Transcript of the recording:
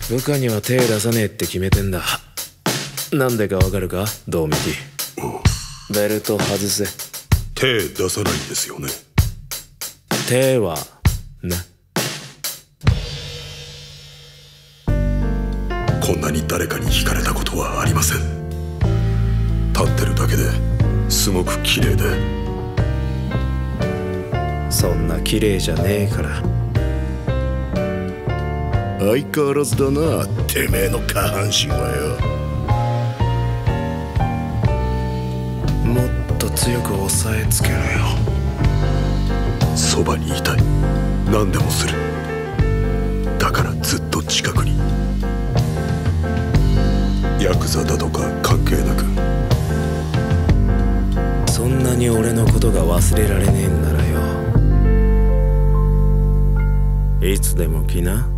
部下には手出さねえって決めてんだ。なんでかわかるか、道明。ベルト外せ。 手出さないんですよね。 手はな。 こんなに誰かに惹かれたことはありません。立ってるだけですごく綺麗で。 そんな綺麗じゃねえから。 相変わらずだな、てめえの下半身はよ。 もっと強く押さえつけろよ。 そばにいたい。何でもする。だからずっと近くに。ヤクザだとか関係なく。 そんなに俺のことが忘れられねえんならよ、いつでも来な。